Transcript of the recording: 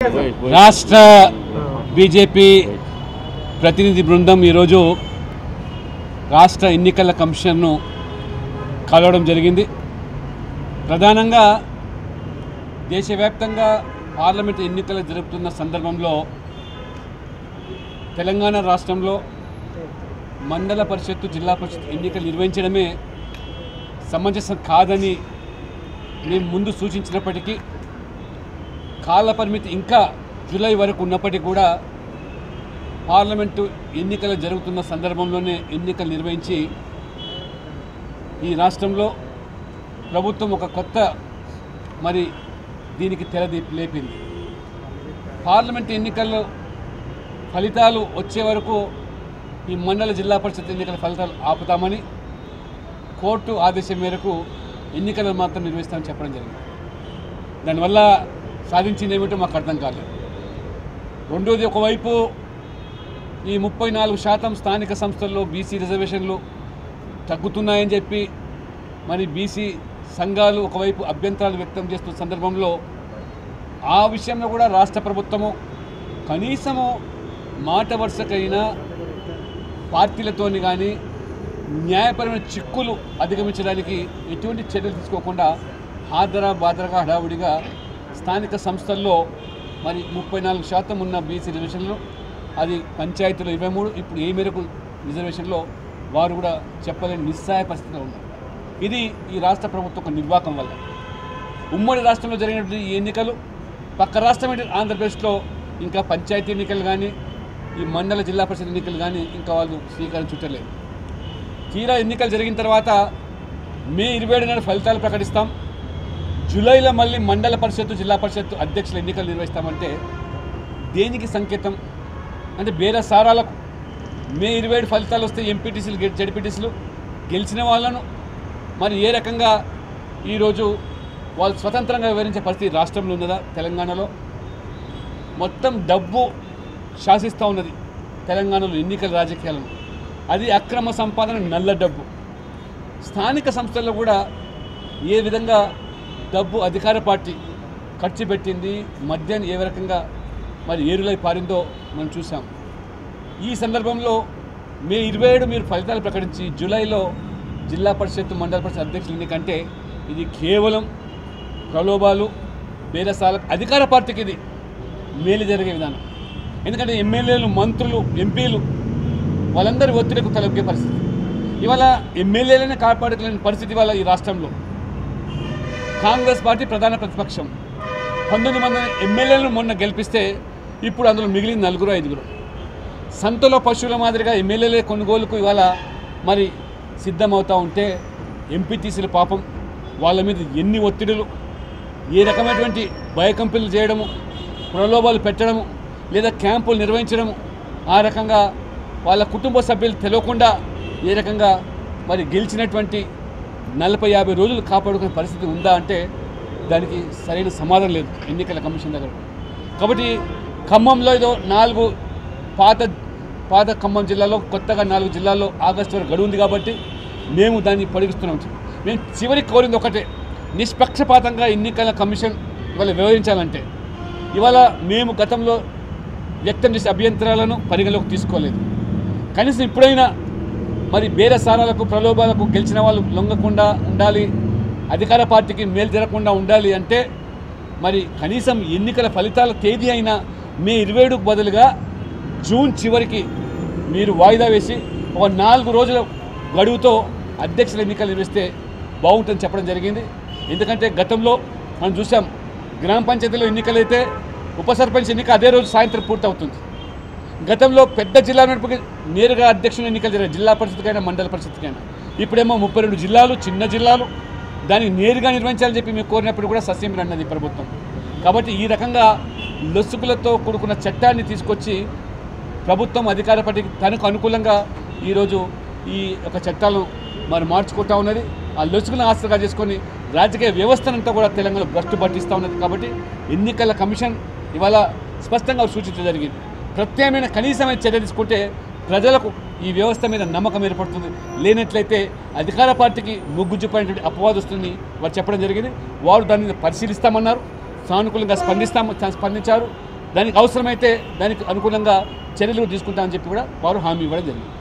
రాష్ట్ర బీజేపీ ప్రతినిధి బృందం ఈరోజు రాష్ట్ర ఎన్నికల కమిషన్ను కలవడం జరిగింది. ప్రధానంగా దేశవ్యాప్తంగా పార్లమెంటు ఎన్నికలు జరుపుతున్న సందర్భంలో తెలంగాణ రాష్ట్రంలో మండల పరిషత్తు జిల్లా పరిషత్ ఎన్నికలు నిర్వహించడమే సమంజసం కాదని మేము ముందు సూచించినప్పటికీ కాల పరిమితి ఇంకా జూలై వరకు ఉన్నప్పటికీ కూడా పార్లమెంటు ఎన్నికలు జరుగుతున్న సందర్భంలోనే ఎన్నికలు నిర్వహించి ఈ రాష్ట్రంలో ప్రభుత్వం ఒక కొత్త దీనికి లేపింది. పార్లమెంటు ఎన్నికల్లో ఫలితాలు వచ్చే వరకు ఈ మండల జిల్లా పరిషత్ ఎన్నికల ఫలితాలు ఆపుతామని కోర్టు ఆదేశం మేరకు ఎన్నికలు మాత్రం నిర్వహిస్తామని చెప్పడం జరిగింది. దానివల్ల సాధించింది ఏమిటో మాకు అర్థం కాలేదు. రెండోది, ఒకవైపు ఈ 34% స్థానిక సంస్థల్లో బీసీ రిజర్వేషన్లు తగ్గుతున్నాయని చెప్పి బీసీ సంఘాలు ఒకవైపు అభ్యంతరాలు వ్యక్తం చేస్తున్న సందర్భంలో ఆ విషయంలో కూడా రాష్ట్ర ప్రభుత్వము కనీసము మాట వరుసకైనా పార్టీలతోని కానీ న్యాయపరమైన చిక్కులు అధిగమించడానికి ఎటువంటి చర్యలు తీసుకోకుండా బాదరగా హడావుడిగా స్థానిక సంస్థల్లో 34% ఉన్న బీసీ రిజర్వేషన్లు అది పంచాయతీలో 23, ఇప్పుడు ఏ మేరకు రిజర్వేషన్లో వారు కూడా చెప్పలేని నిస్సహాయ పరిస్థితిలో ఉన్నారు. ఇది ఈ రాష్ట్ర ప్రభుత్వం ఒక నిర్వాహకం వల్ల ఉమ్మడి రాష్ట్రంలో జరిగినటువంటి ఈ ఎన్నికలు పక్క రాష్ట్రం ఆంధ్రప్రదేశ్లో ఇంకా పంచాయతీ ఎన్నికలు కానీ ఈ మండల జిల్లా పరిషత్ ఎన్నికలు కానీ ఇంకా వాళ్ళు శ్రీకారం చుట్టలేదు. తీరా ఎన్నికలు జరిగిన తర్వాత మే 27 ఫలితాలు ప్రకటిస్తాం, జూలైలో మళ్ళీ మండల పరిషత్తు జిల్లా పరిషత్తు అధ్యక్షుల ఎన్నికలు నిర్వహిస్తామంటే దేనికి సంకేతం? అంటే బేరసారాలకు మే 27 ఫలితాలు వస్తే ఎంపీటీసీలు జడ్పీటీసీలు గెలిచిన వాళ్ళను ఏ రకంగా ఈరోజు వాళ్ళు స్వతంత్రంగా వివరించే పరిస్థితి రాష్ట్రంలో ఉన్నదా? తెలంగాణలో మొత్తం డబ్బు శాసిస్తూ ఉన్నది తెలంగాణలో ఎన్నికల రాజకీయాలను. అది అక్రమ సంపాదన, నల్ల డబ్బు. స్థానిక సంస్థల్లో కూడా ఏ విధంగా డబ్బు అధికార పార్టీ ఖర్చు పెట్టింది, మద్యాన్ని ఏ రకంగా ఏరులై పారిందో మనం చూసాం. ఈ సందర్భంలో మే 27 మీరు ఫలితాలు ప్రకటించి జూలైలో జిల్లా పరిషత్ మండల పరిషత్ అధ్యక్షులు ఎన్నికంటే ఇది కేవలం ప్రలోభాలు, బేరసాలకు అధికార పార్టీకి ఇది మేలు జరిగే విధానం. ఎందుకంటే ఎమ్మెల్యేలు, మంత్రులు, ఎంపీలు వాళ్ళందరి ఒత్తిడికి తలొగ్గే పరిస్థితి. ఇవాళ ఎమ్మెల్యేలనే కాపాడుకోలేని పరిస్థితి వల్ల ఈ రాష్ట్రంలో కాంగ్రెస్ పార్టీ ప్రధాన ప్రతిపక్షం 19 మంది ఎమ్మెల్యేలను మొన్న గెలిపిస్తే ఇప్పుడు అందులో మిగిలిన 4-5. సంతలో పశువుల మాదిరిగా ఎమ్మెల్యేలే కొనుగోలుకు ఇవాళ సిద్ధమవుతూ ఉంటే ఎంపీటీసీల పాపం వాళ్ళ మీద ఎన్ని ఒత్తిడులు, ఏ రకమైనటువంటి భయకంపెనీలు చేయడము, ప్రలోభాలు పెట్టడము, లేదా క్యాంపులు నిర్వహించడము, ఆ రకంగా వాళ్ళ కుటుంబ సభ్యులు తెలియకుండా ఏ రకంగా గెలిచినటువంటి 40-50 రోజులు కాపాడుకునే పరిస్థితి ఉందా అంటే దానికి సరైన సమాధానం లేదు ఎన్నికల కమిషన్ దగ్గర. కాబట్టి ఖమ్మంలో ఏదో 4 పాత ఖమ్మం జిల్లాలో కొత్తగా 4 జిల్లాల్లో ఆగస్టు వరకు గడువు ఉంది కాబట్టి మేము దాన్ని పొడిగిస్తున్నాం. మేము చివరికి కోరింది ఒకటే, నిష్పక్షపాతంగా ఎన్నికల కమిషన్ ఇవాళ వ్యవహరించాలంటే ఇవాళ మేము గతంలో వ్యక్తం చేసే అభ్యంతరాలను పరిగణలోకి తీసుకోలేదు. కనీసం ఇప్పుడైనా బేరసారాలకు, ప్రలోభాలకు గెలిచిన వాళ్ళు లొంగకుండా ఉండాలి, అధికార పార్టీకి మేలు జరగకుండా ఉండాలి అంటే కనీసం ఎన్నికల ఫలితాల తేదీ అయినా మే 27కు బదులుగా జూన్ చివరికి మీరు వాయిదా వేసి ఒక 4 రోజుల గడువుతో అధ్యక్షుల ఎన్నికలు నిర్వహిస్తే బాగుంటుందని చెప్పడం జరిగింది. ఎందుకంటే గతంలో మనం చూసాం, గ్రామ పంచాయతీలో ఎన్నికలైతే ఉప సర్పంచ్ ఎన్నిక అదే రోజు సాయంత్రం పూర్తవుతుంది. గతంలో పెద్ద జిల్లా నడుపుకి నేరుగా అధ్యక్షుల ఎన్నికలు జరిగాయి, జిల్లా పరిషత్కైనా మండల పరిషత్కైనా. ఇప్పుడేమో 32 జిల్లాలు, చిన్న జిల్లాలు, దాన్ని నేరుగా నిర్వహించాలని చెప్పి మేము కోరినప్పుడు కూడా సస్యం అన్నది ప్రభుత్వం. కాబట్టి ఈ రకంగా లొసుగులతో కూడుకున్న చట్టాన్ని తీసుకొచ్చి ప్రభుత్వం అధికార పార్టీకి తనకు అనుకూలంగా ఈరోజు ఈ యొక్క చట్టాలను మార్చుకుంటూ ఉన్నది. ఆ లొసుగులను ఆస్తిగా చేసుకొని రాజకీయ వ్యవస్థనంతా కూడా తెలంగాణ భ్రష్టు పట్టిస్తూ ఉన్నది. కాబట్టి ఎన్నికల కమిషన్ ఇవాళ స్పష్టంగా సూచించడం జరిగింది, ప్రత్యేకమైన కనీసమైన చర్య తీసుకుంటే ప్రజలకు ఈ వ్యవస్థ మీద నమ్మకం ఏర్పడుతుంది. లేనట్లయితే అధికార పార్టీకి మొగ్గు చూపేటువంటి అపవాదు వస్తుంది వారు చెప్పడం జరిగింది. వారు దాన్ని పరిశీలిస్తామన్నారు, సానుకూలంగా స్పందించారు. దానికి అవసరమైతే దానికి అనుకూలంగా చర్యలు తీసుకుంటామని చెప్పి కూడా వారు హామీ ఇవ్వడం జరిగింది.